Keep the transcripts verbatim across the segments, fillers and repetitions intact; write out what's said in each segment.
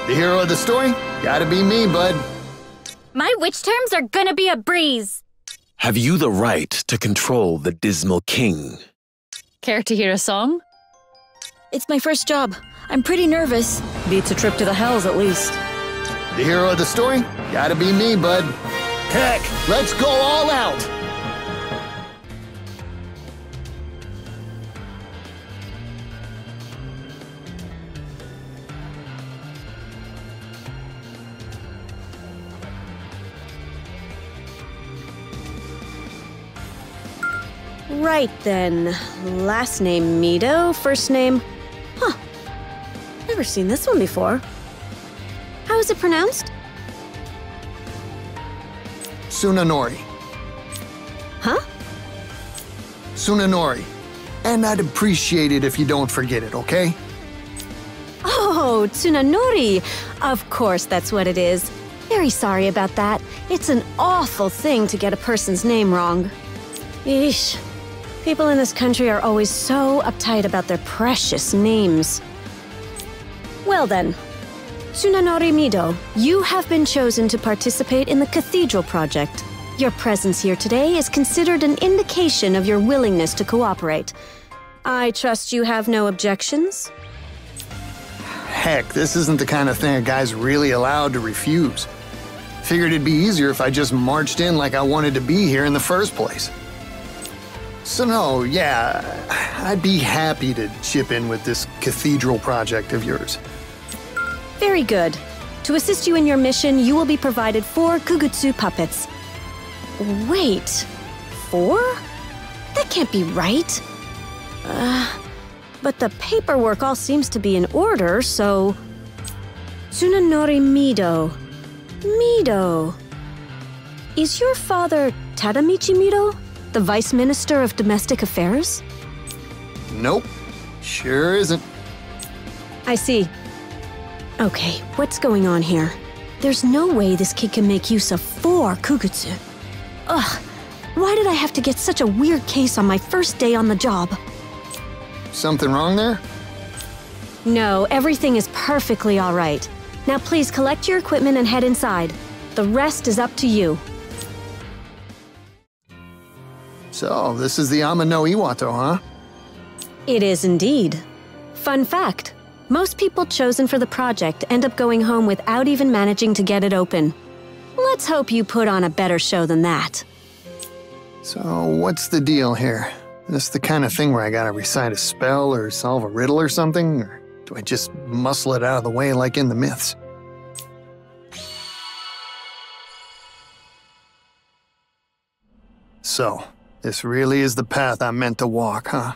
The hero of the story? Gotta be me, bud. My witch terms are gonna be a breeze. Have you the right to control the Dismal King? Care to hear a song? It's my first job. I'm pretty nervous. Beats a trip to the hells, at least. The hero of the story? Gotta be me, bud. Heck, let's go all out! Right then. Last name Mido, first name... Huh. Never seen this one before. How is it pronounced? Tsunanori. Huh? Tsunanori. And I'd appreciate it if you don't forget it, okay? Oh, Tsunanori! Of course that's what it is. Very sorry about that. It's an awful thing to get a person's name wrong. Eesh. People in this country are always so uptight about their precious names. Well then, Tsunanori Mido, you have been chosen to participate in the Cathedral Project. Your presence here today is considered an indication of your willingness to cooperate. I trust you have no objections? Heck, this isn't the kind of thing a guy's really allowed to refuse. Figured it'd be easier if I just marched in like I wanted to be here in the first place. So no, yeah, I'd be happy to chip in with this cathedral project of yours. Very good. To assist you in your mission, you will be provided four Kugutsu puppets. Wait, four? That can't be right. Uh, but the paperwork all seems to be in order, so... Tsunanori Mido. Mido. Is your father Tadamichi Mido? The Vice Minister of Domestic Affairs? Nope, sure isn't. I see. Okay, what's going on here? There's no way this kid can make use of four Kugutsu. Ugh, why did I have to get such a weird case on my first day on the job? Something wrong there? No, everything is perfectly all right. Now please collect your equipment and head inside. The rest is up to you. So, this is the Ama no Iwato, huh? It is indeed. Fun fact, most people chosen for the project end up going home without even managing to get it open. Let's hope you put on a better show than that. So, what's the deal here? This the kind of thing where I gotta recite a spell or solve a riddle or something? Or do I just muscle it out of the way like in the myths? So, this really is the path I'm meant to walk, huh?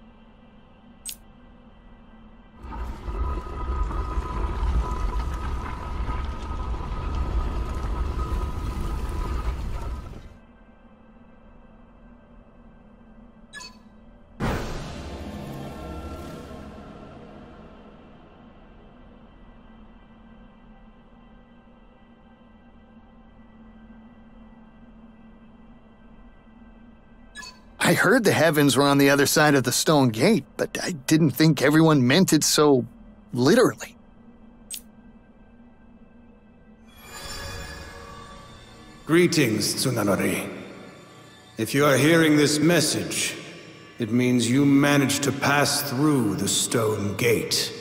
I heard the heavens were on the other side of the stone gate, but I didn't think everyone meant it so literally. Greetings, Tsunanori. If you are hearing this message, it means you managed to pass through the stone gate.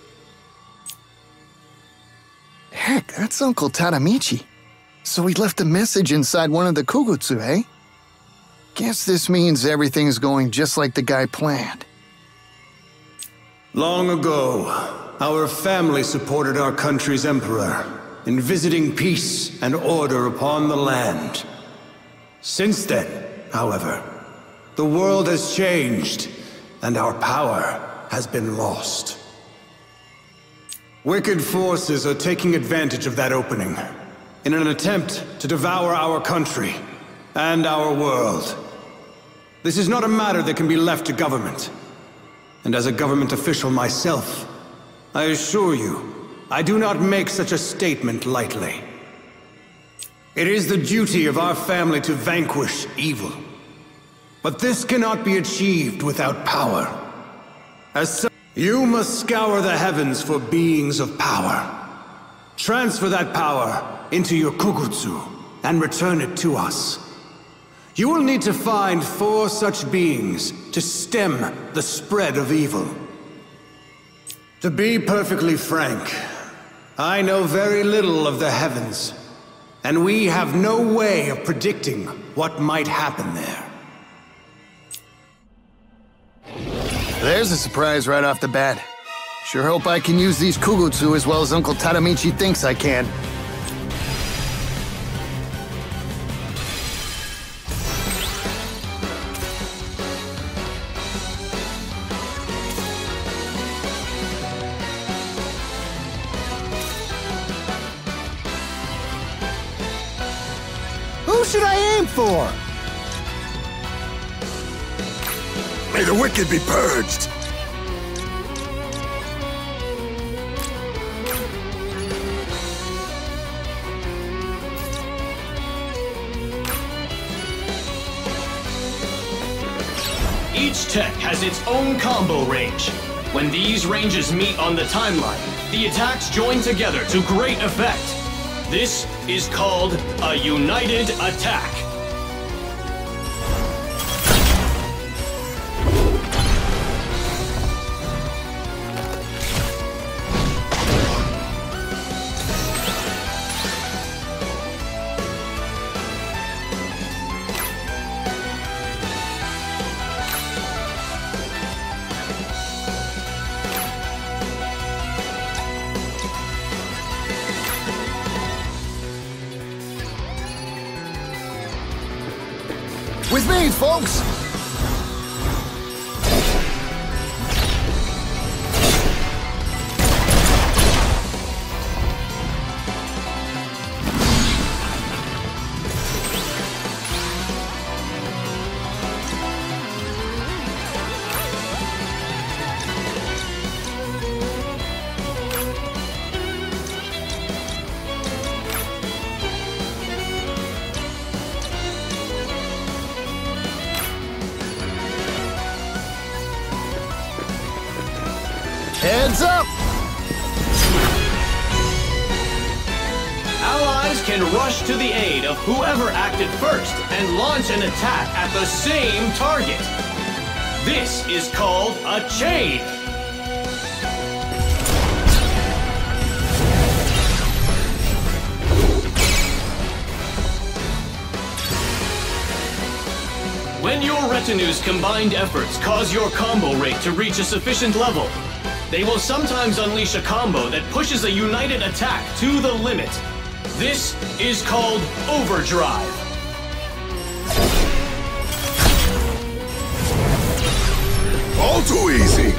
Heck, that's Uncle Tadamichi. So he left a message inside one of the Kugutsu, eh? Guess this means everything's going just like the guy planned. Long ago, our family supported our country's emperor in visiting peace and order upon the land. Since then, however, the world has changed and our power has been lost. Wicked forces are taking advantage of that opening in an attempt to devour our country and our world. This is not a matter that can be left to government. And as a government official myself, I assure you, I do not make such a statement lightly. It is the duty of our family to vanquish evil. But this cannot be achieved without power. As such, you must scour the heavens for beings of power. Transfer that power into your Kugutsu and return it to us. You will need to find four such beings to stem the spread of evil. To be perfectly frank, I know very little of the heavens, and we have no way of predicting what might happen there. There's a surprise right off the bat. Sure hope I can use these Kugutsu as well as Uncle Tadamichi thinks I can. Who should I aim for? May the wicked be purged! Each tech has its own combo range. When these ranges meet on the timeline, the attacks join together to great effect. This is called a united attack. With me, folks! Heads up! Allies can rush to the aid of whoever acted first and launch an attack at the same target. This is called a chain. When your retinue's combined efforts cause your combo rate to reach a sufficient level, they will sometimes unleash a combo that pushes a united attack to the limit. This is called overdrive. All too easy!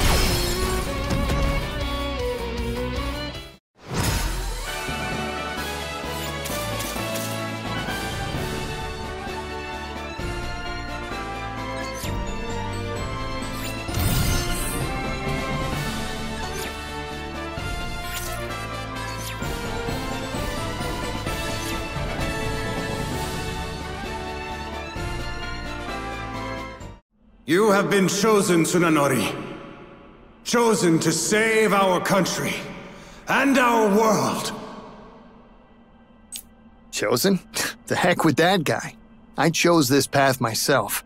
You have been chosen, Tsunanori. Chosen to save our country and our world. Chosen? The heck with that guy. I chose this path myself.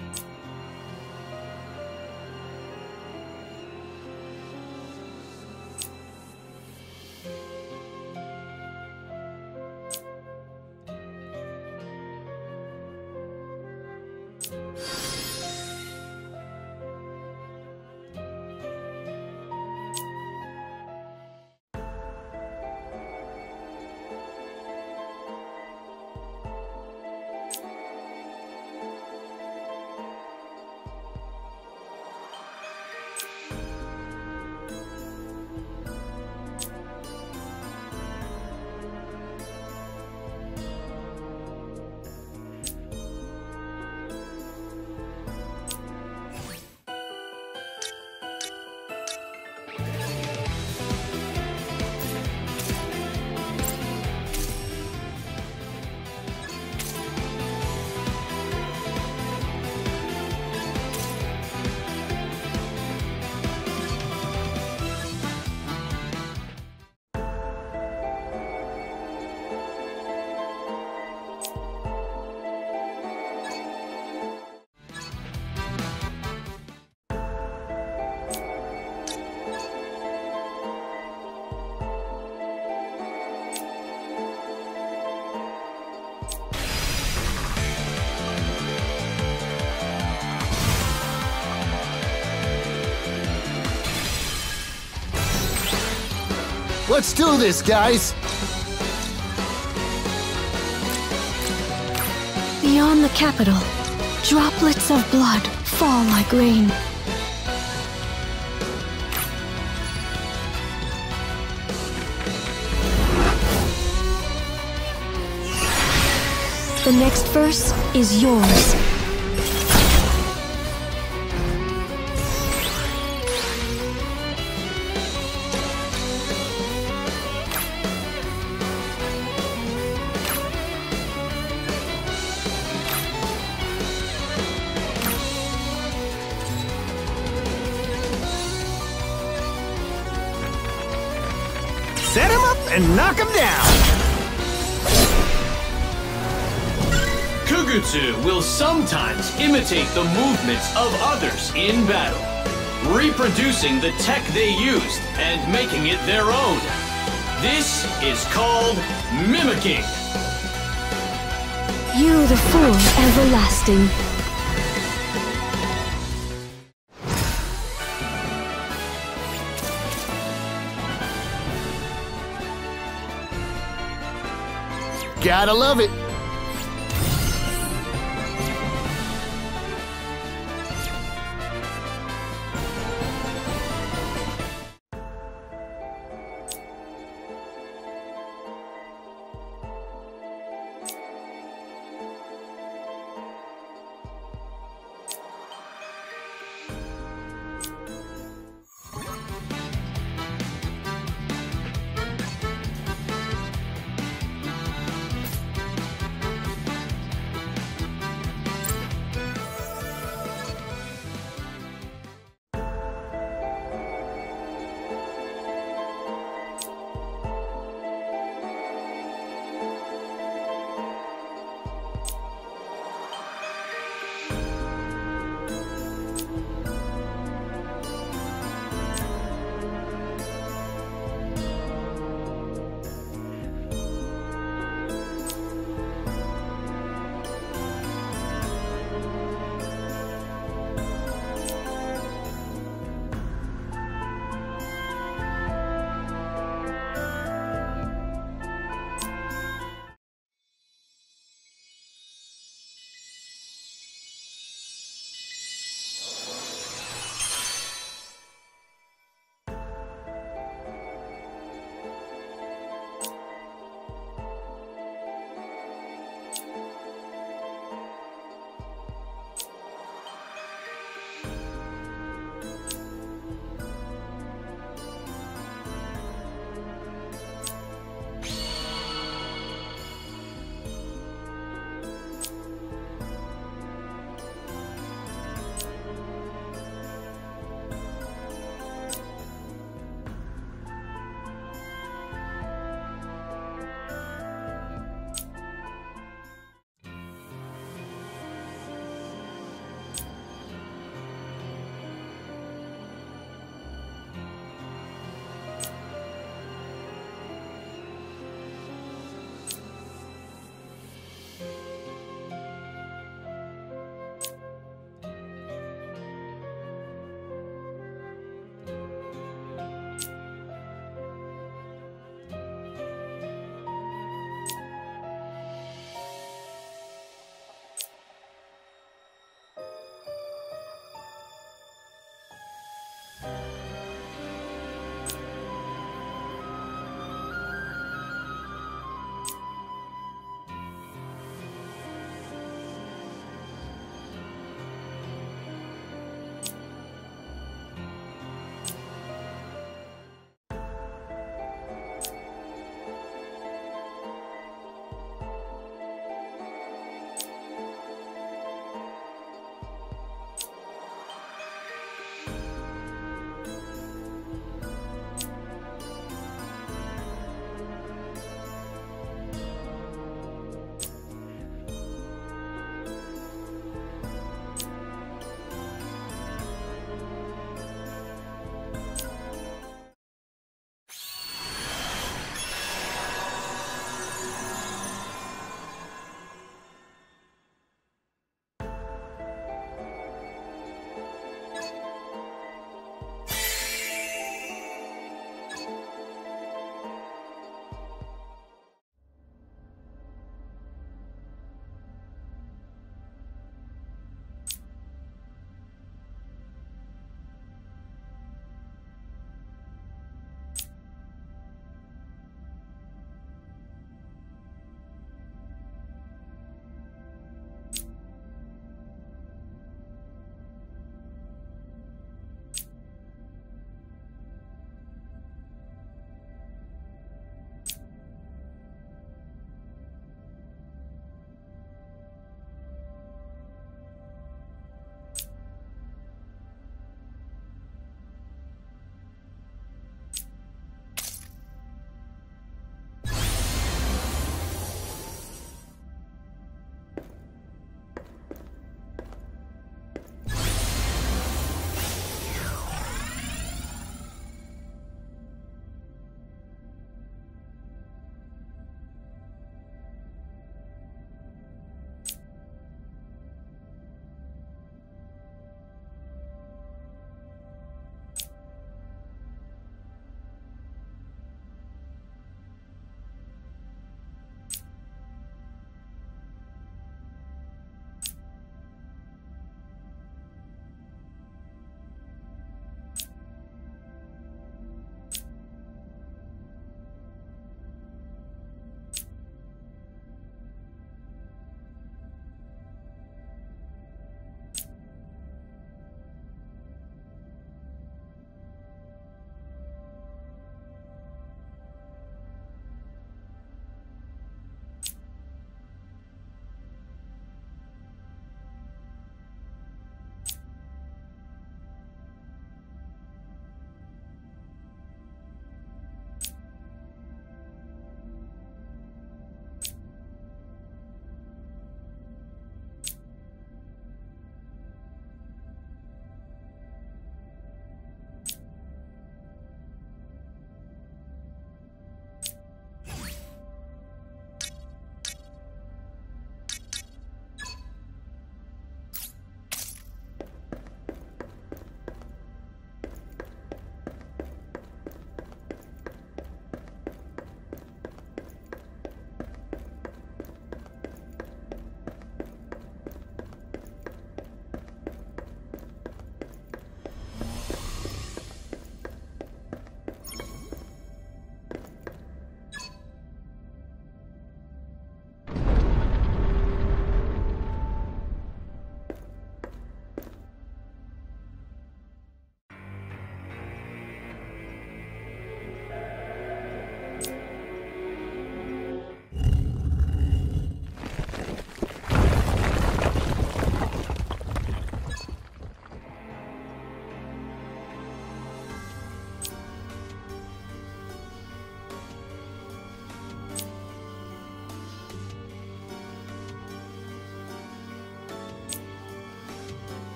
Let's do this, guys! Beyond the capital, droplets of blood fall like rain. The next verse is yours. Set him up and knock him down! Kugutsu will sometimes imitate the movements of others in battle, reproducing the tech they used and making it their own. This is called mimicking. You the fool everlasting. Gotta love it!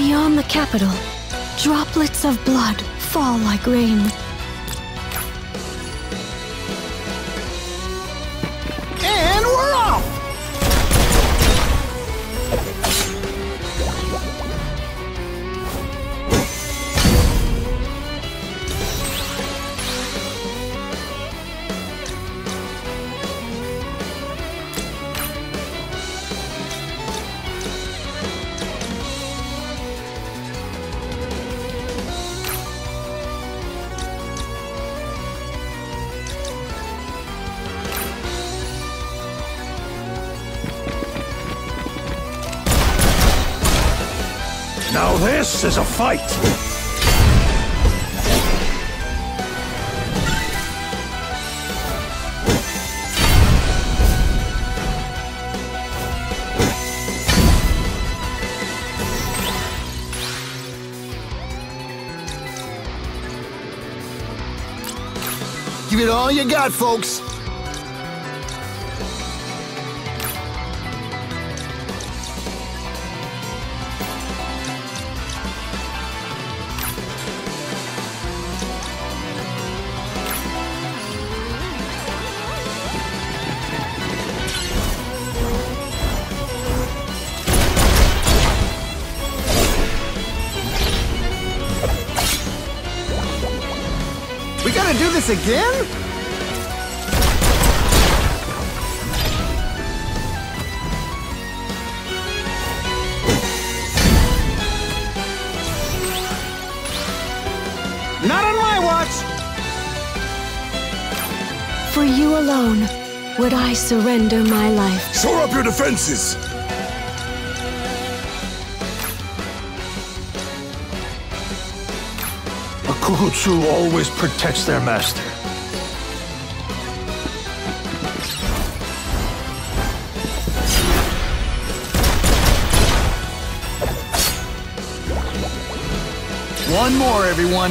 Beyond the capital, droplets of blood fall like rain. And we're off! Now this is a fight! Give it all you got, folks. We gotta do this again? Not on my watch! For you alone would I surrender my life. Shore up your defenses! A Kukutsu always protects their master. One more, everyone.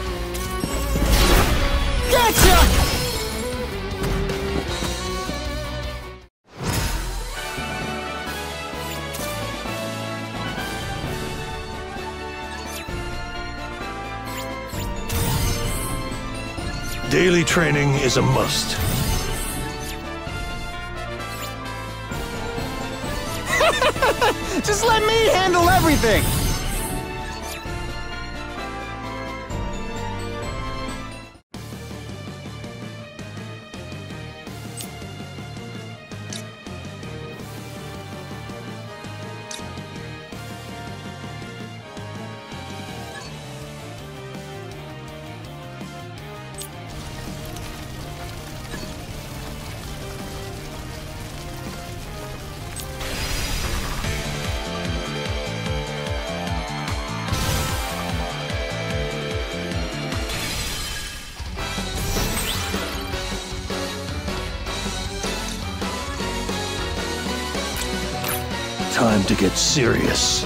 Gotcha! Daily training is a must. Just let me handle everything! Time to get serious.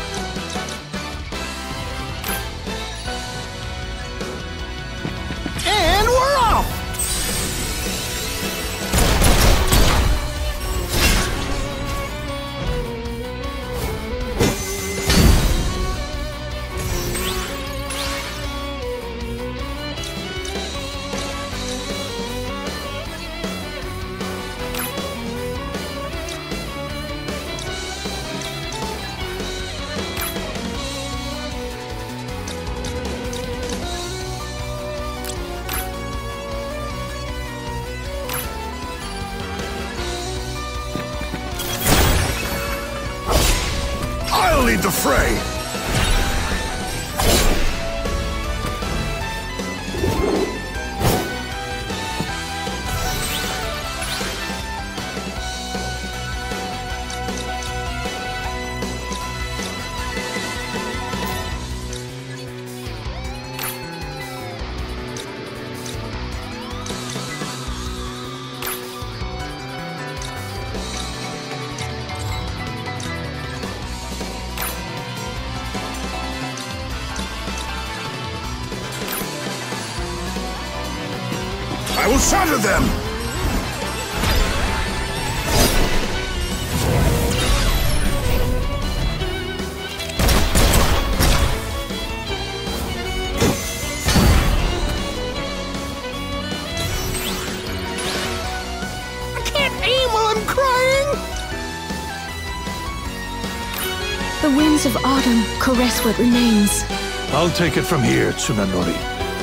And we're off! I'll lead the fray! I will shatter them! The winds of autumn caress what remains. I'll take it from here, Tsunanori.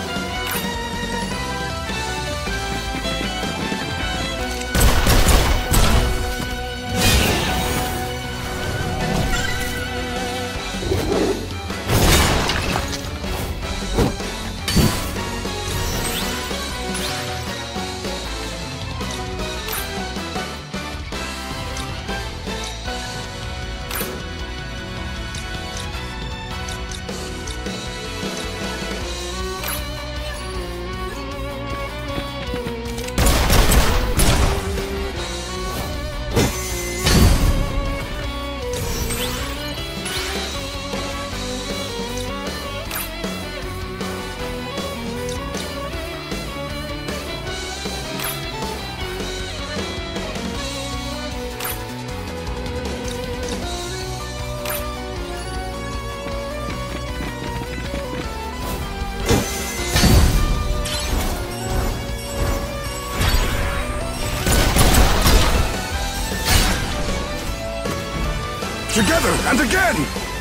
Together and again!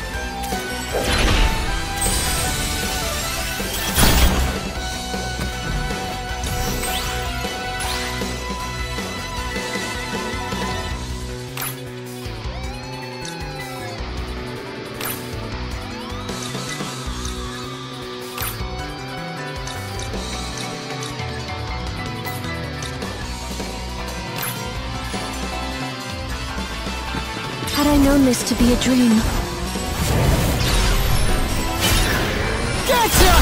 Had I known this to be a dream... Gotcha!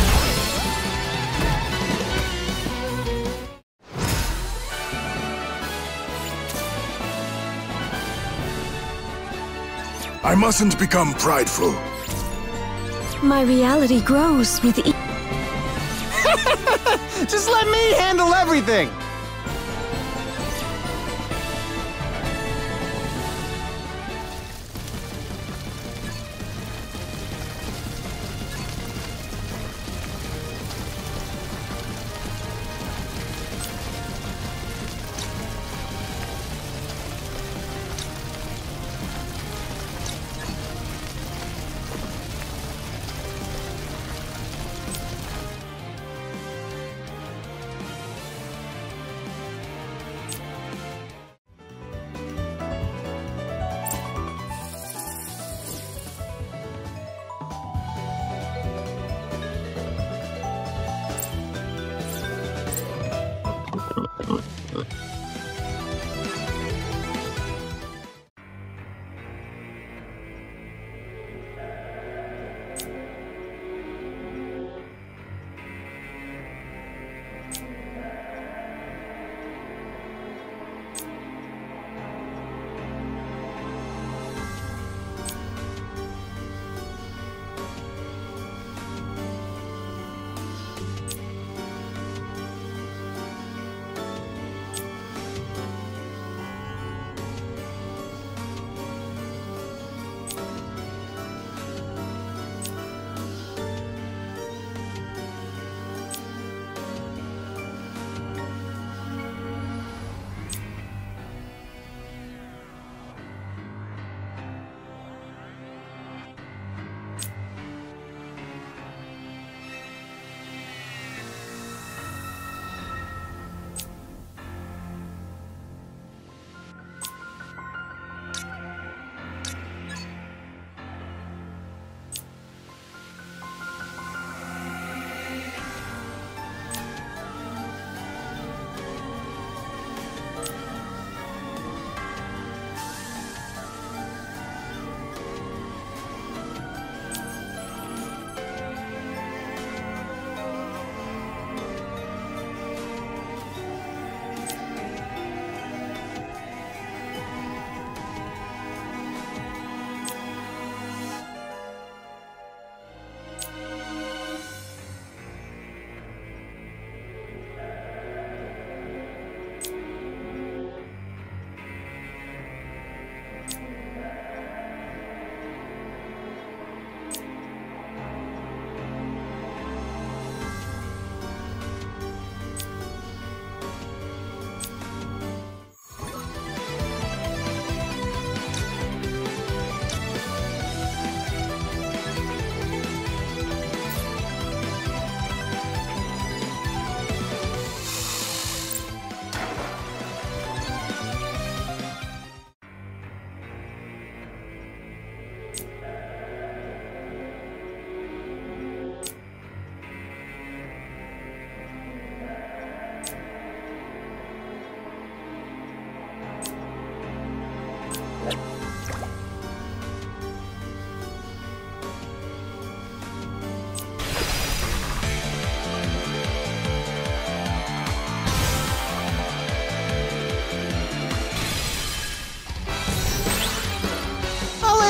I mustn't become prideful. My reality grows with each... Just let me handle everything!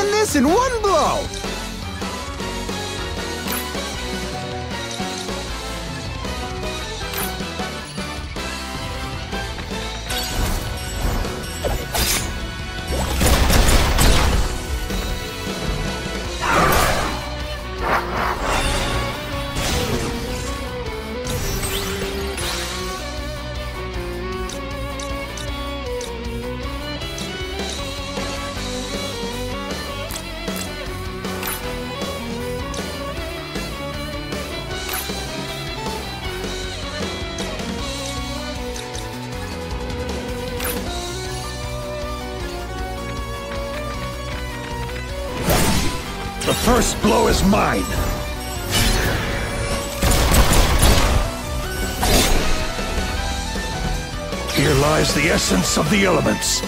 done this in one blow! The first blow is mine! Here lies the essence of the elements.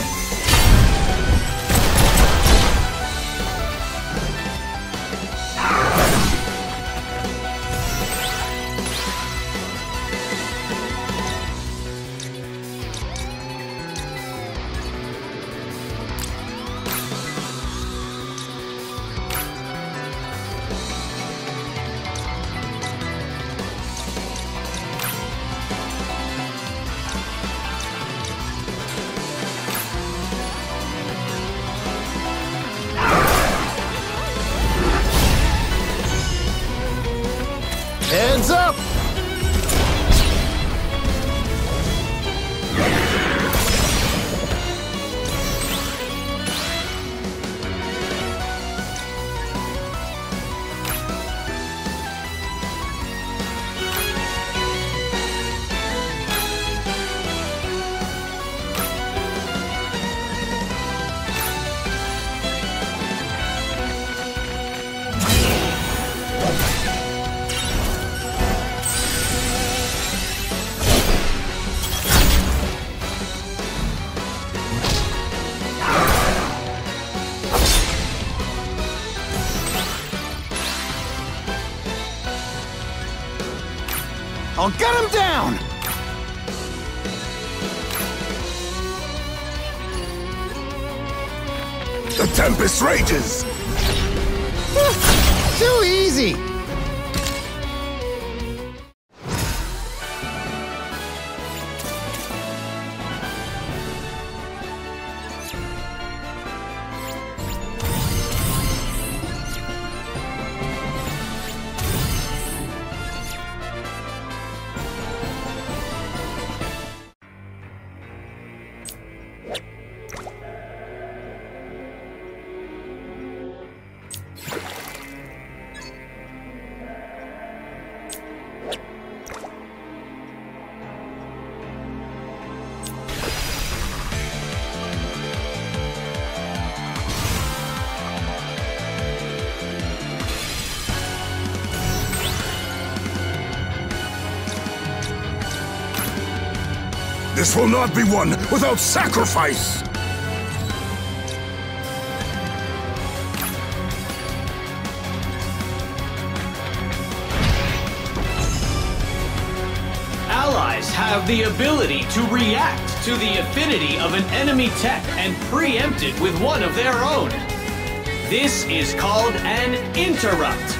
Heads up! I'll get him down! The tempest rages! Too easy! This will not be won without sacrifice! Allies have the ability to react to the affinity of an enemy tech and preempt it with one of their own. This is called an interrupt.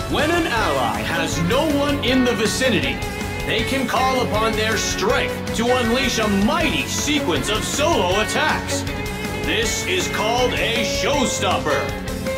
When an ally has no one in the vicinity, they can call upon their strength to unleash a mighty sequence of solo attacks. This is called a showstopper.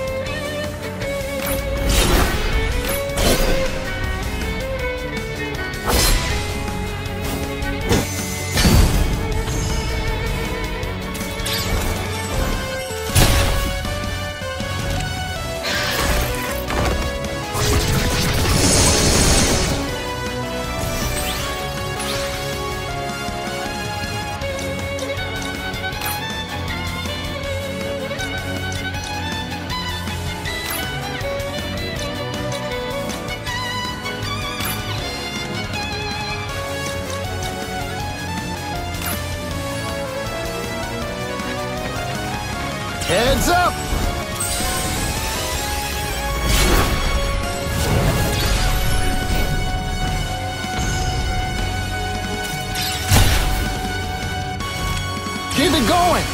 Heads up! Keep it going!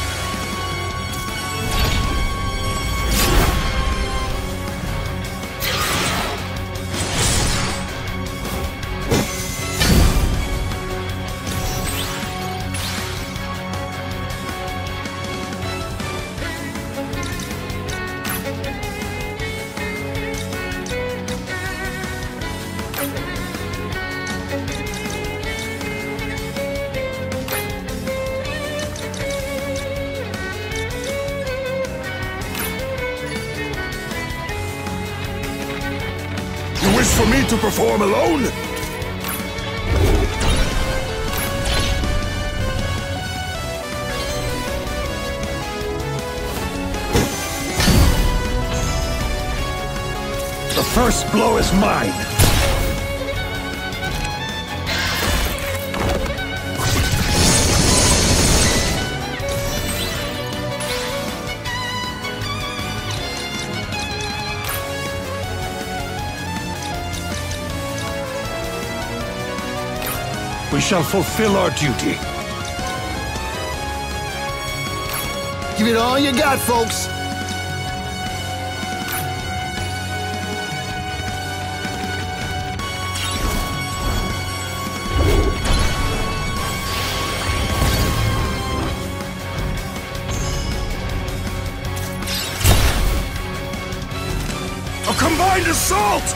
You wish for me to perform alone? The first blow is mine! We shall fulfill our duty. Give it all you got, folks. A combined assault!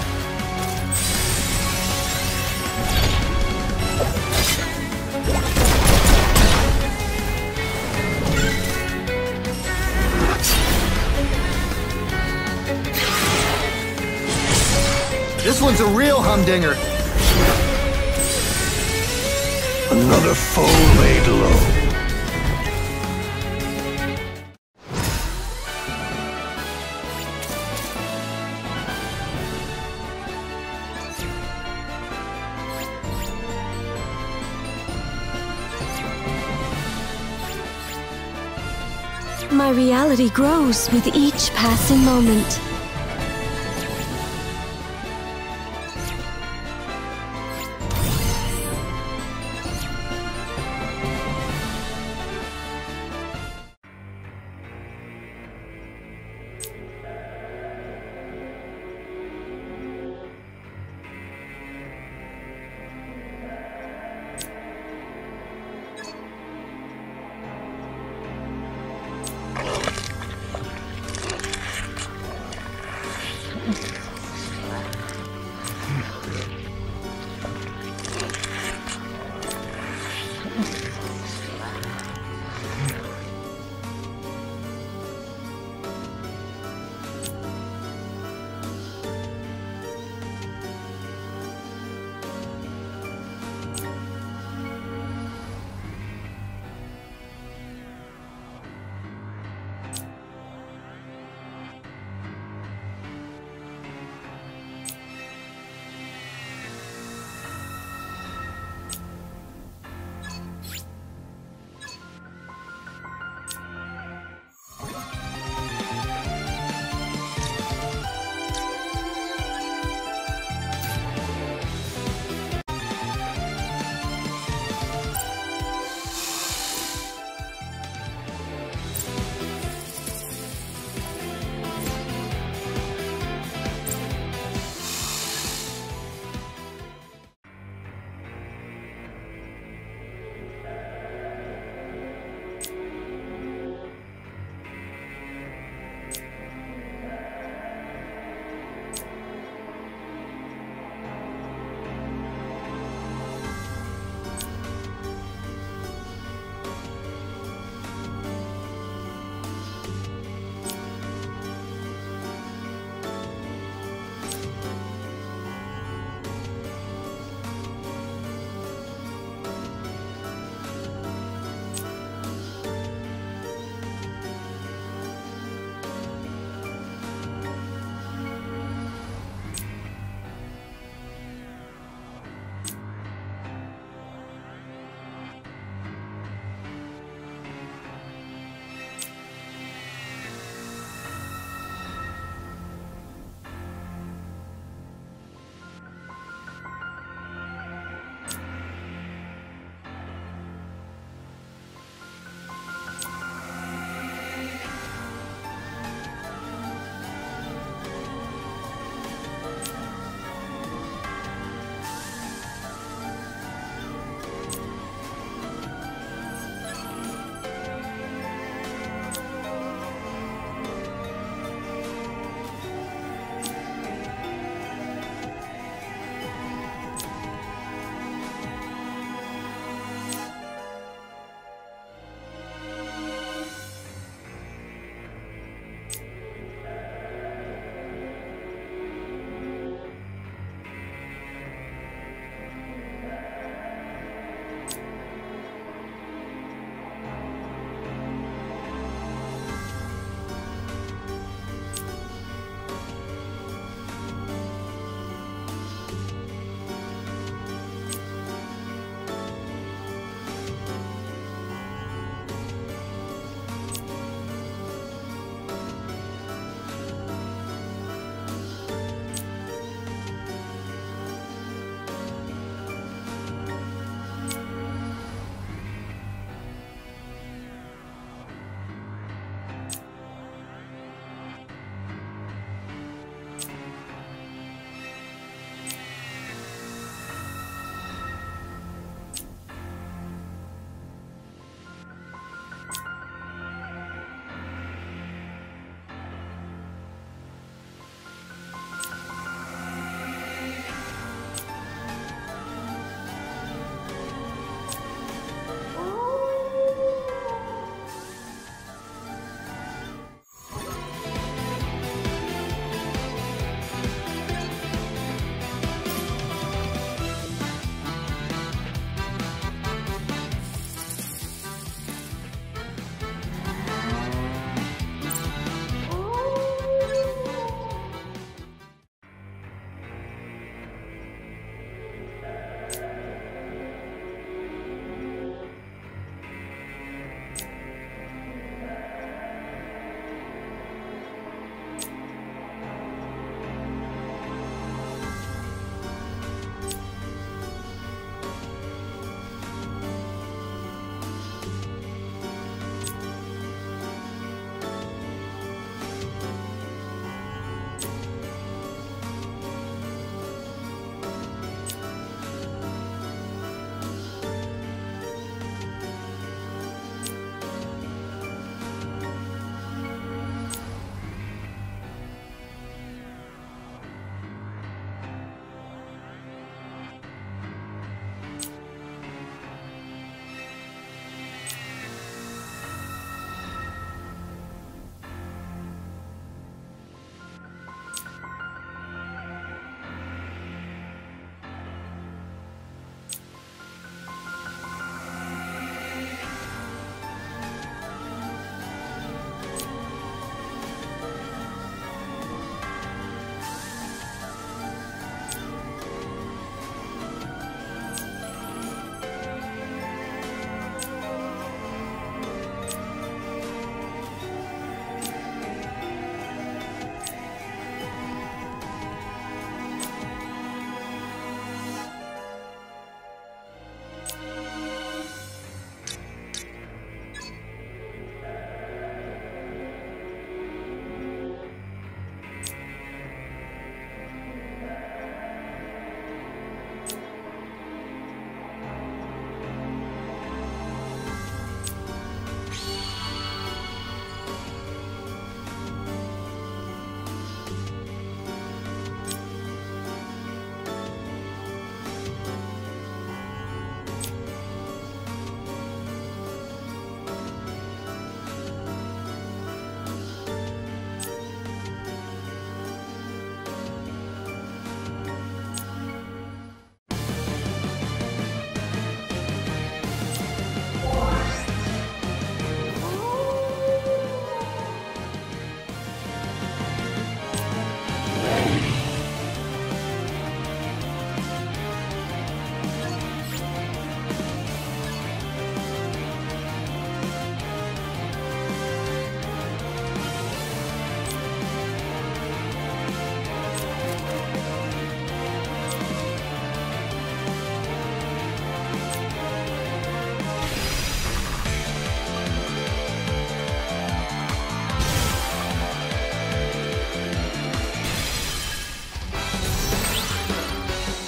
This one's a real humdinger. Another foe laid low. My reality grows with each passing moment.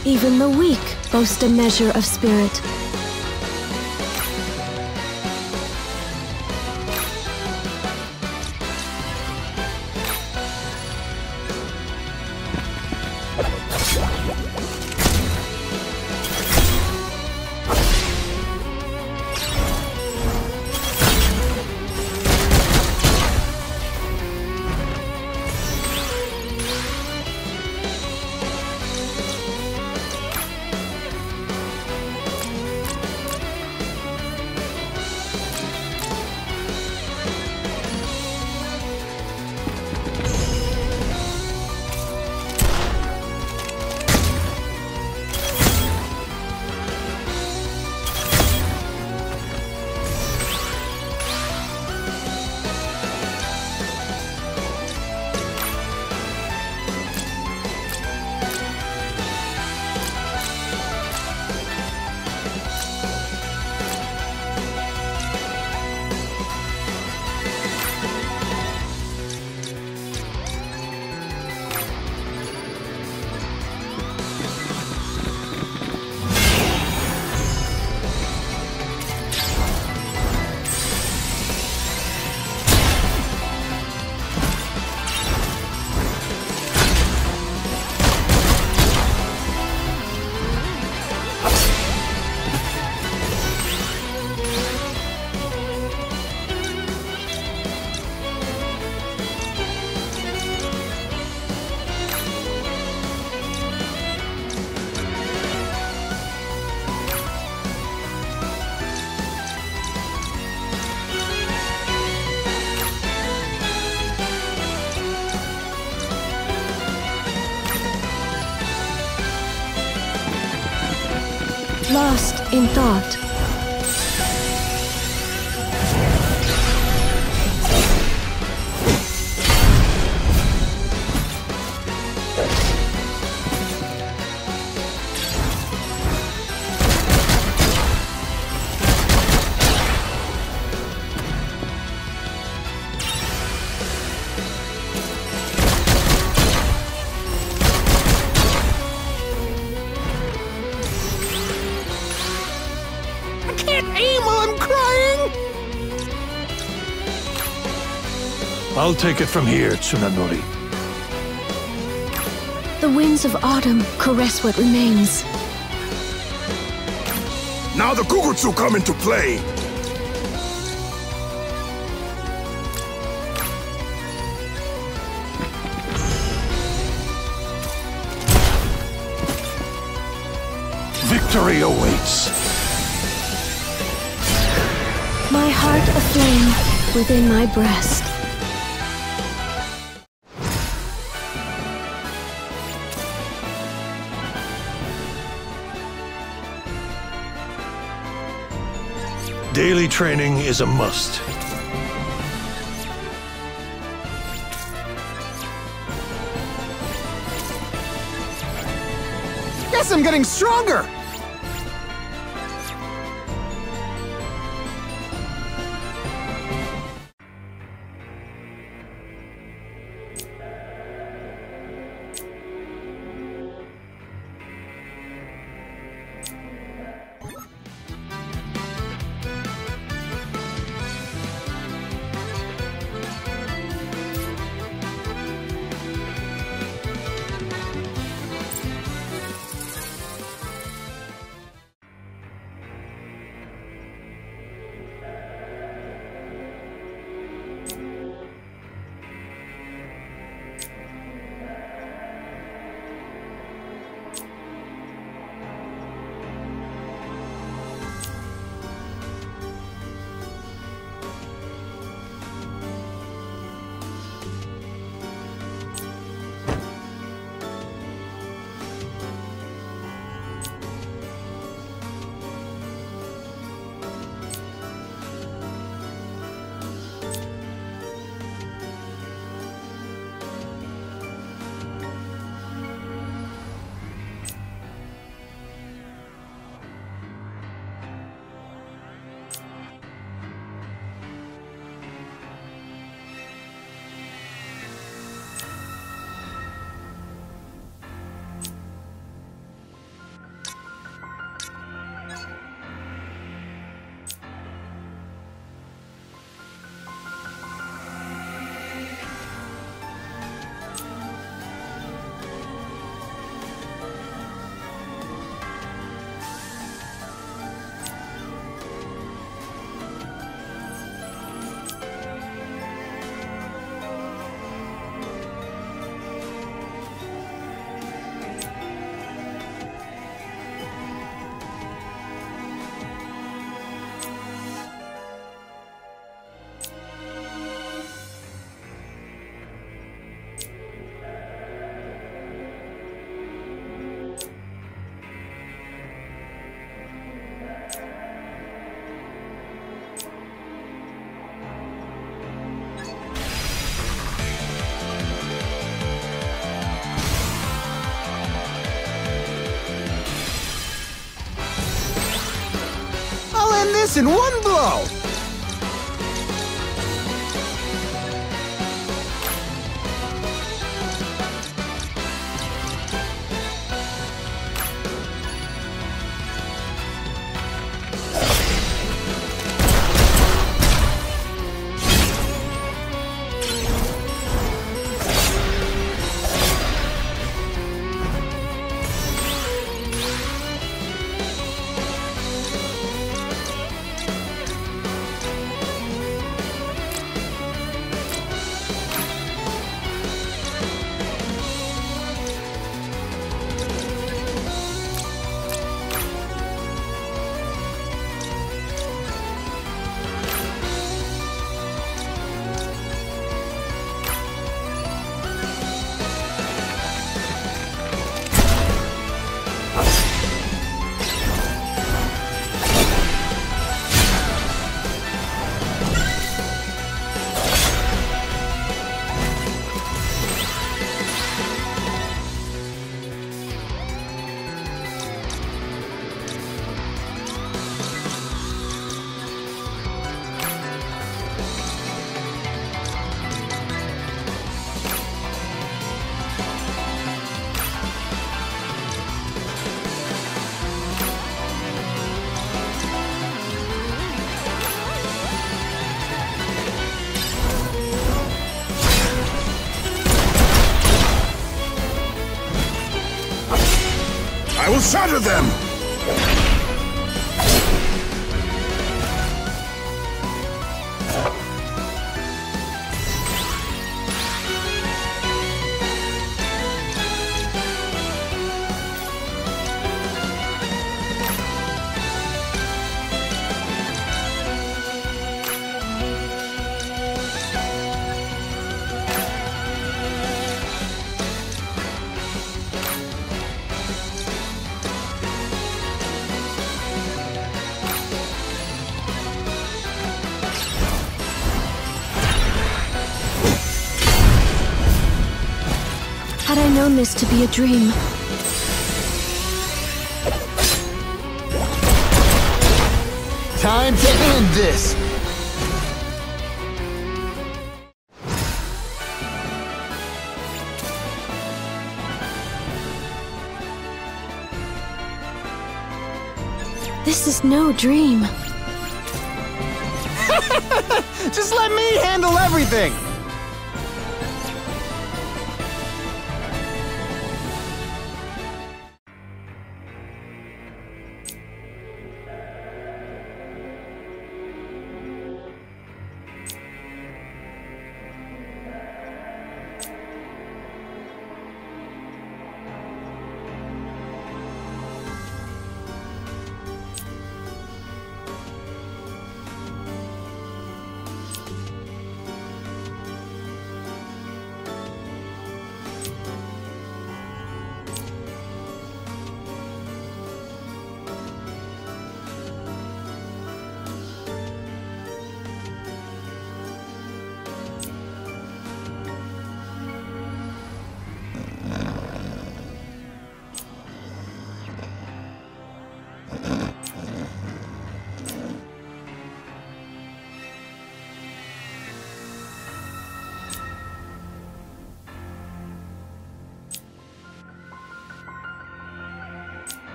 Even the weak boast a measure of spirit. Lost in thought. I'll take it from here, Tsunanori. The winds of autumn caress what remains. Now the Kugutsu come into play! Victory awaits! My heart aflame within my breast. Daily training is a must. Guess I'm getting stronger! end this in one blow! I will shatter them! Had I known this to be a dream. Time to end this! This is no dream. Just let me handle everything!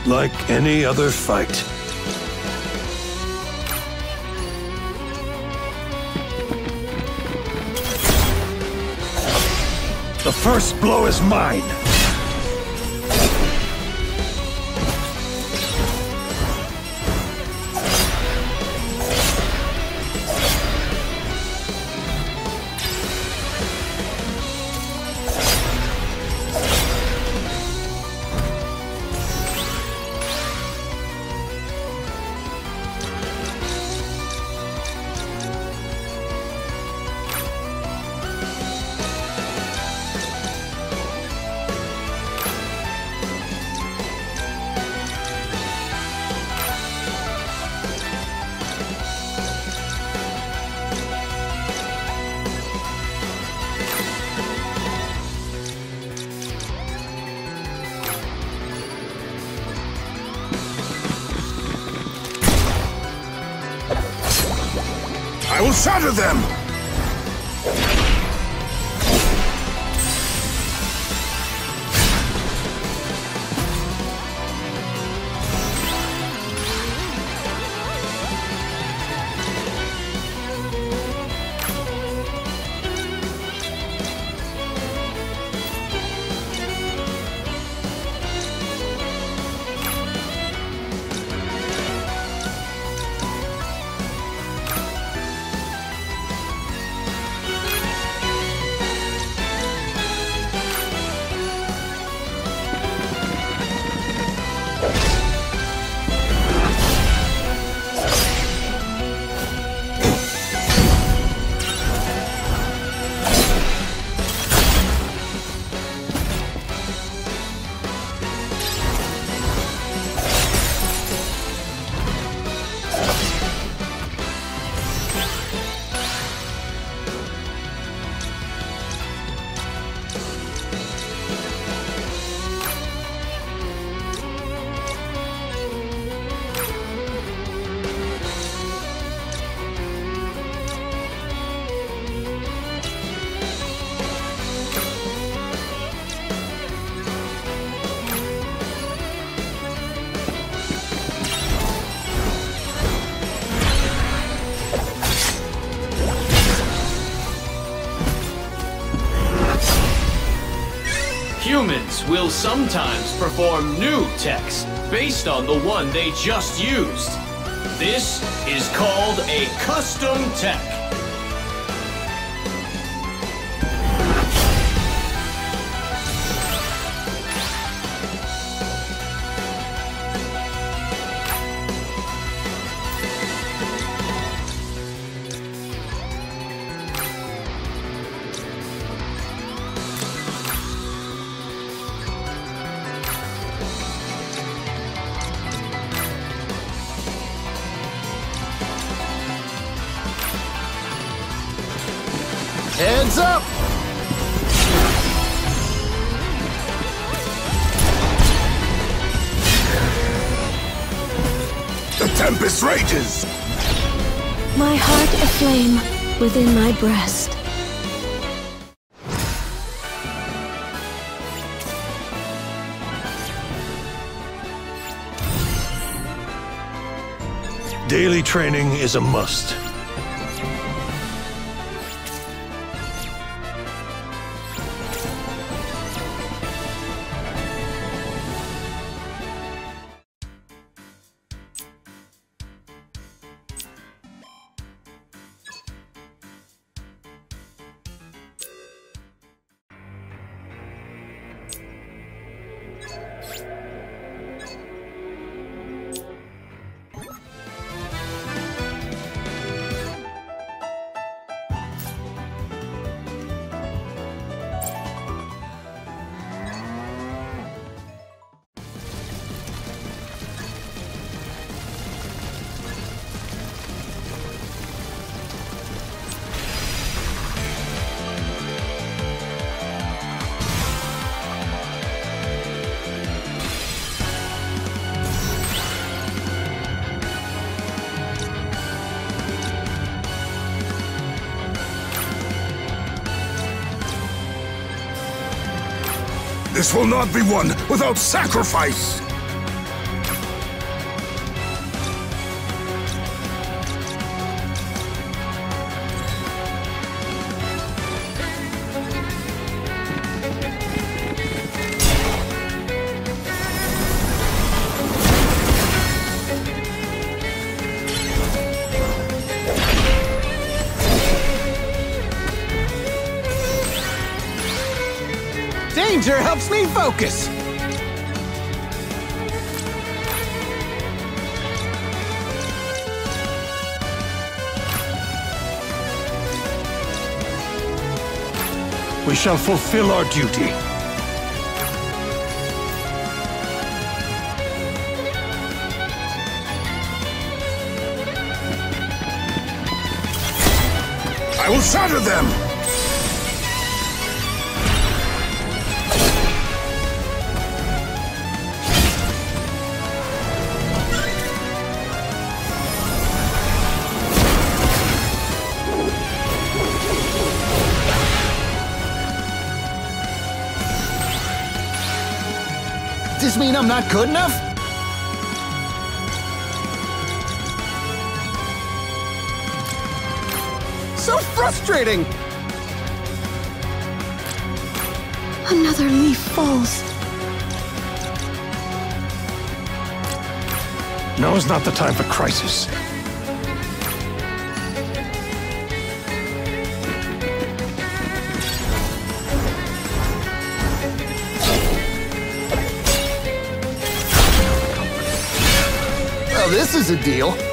like any other fight. The first blow is mine. I will shatter them! Humans will sometimes perform new techs based on the one they just used. This is called a custom tech. Heads up! The tempest rages! My heart aflame within my breast. Daily training is a must. This will not be won without sacrifice! danger helps me focus. We shall fulfill our duty. I will shatter them! Does this mean I'm not good enough? So frustrating! Another leaf falls. Now is not the time for crisis. Well, this is a deal.